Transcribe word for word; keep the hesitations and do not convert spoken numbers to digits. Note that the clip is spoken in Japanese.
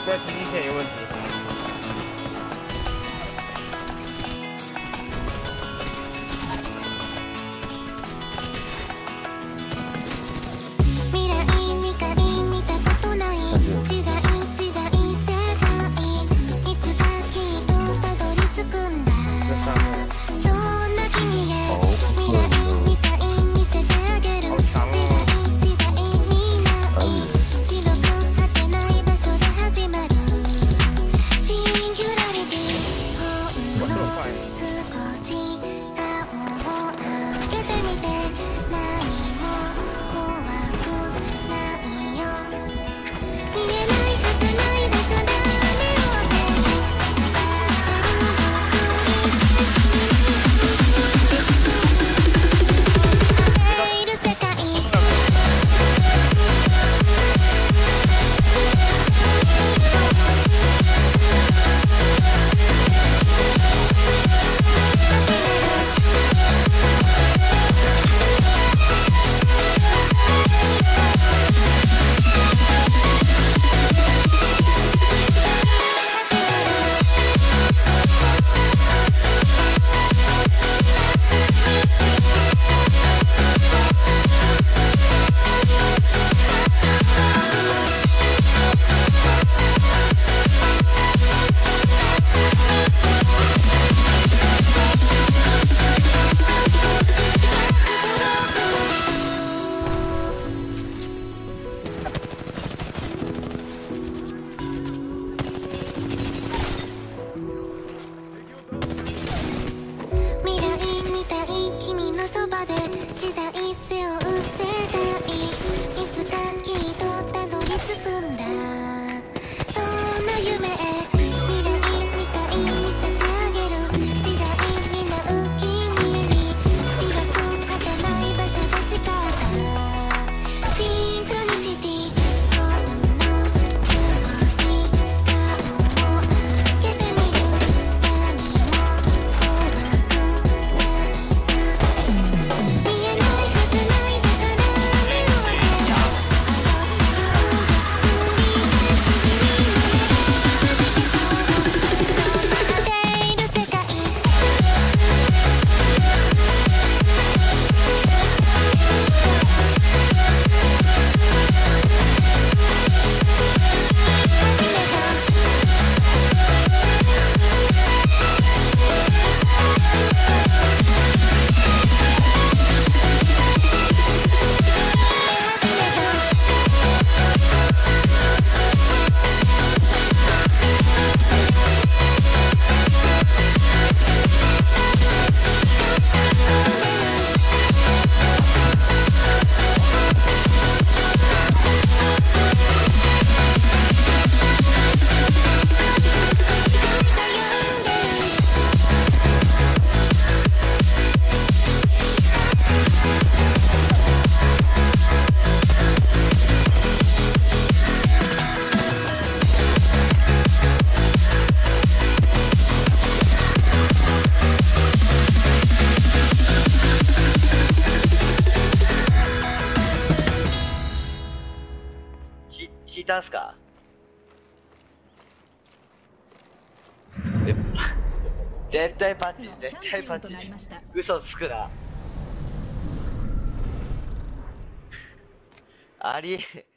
在平行线有问题。 未来にかい見たことない時代時代世界いつかきっとたどり着くんだそんな君へ未来みたい見せてあげる時代時代にない白く果てない場所で始まるシンギュラリティほんの少し顔を上げてみて何も怖くないよ見えないはずないだから目を開けている世界未来みたい君のそばで時代背負う世代いつかきっとたどり着くんだそんな夢へ未来みたい見せてあげる時代になう君に白く果てない場所で誓ったシンクロニシティほんの少し顔を上げてみる何も怖くないさ見えないはずないだから目を開けている世界チチーターっすか？え絶対パンチ絶対パンチ嘘つくなありえ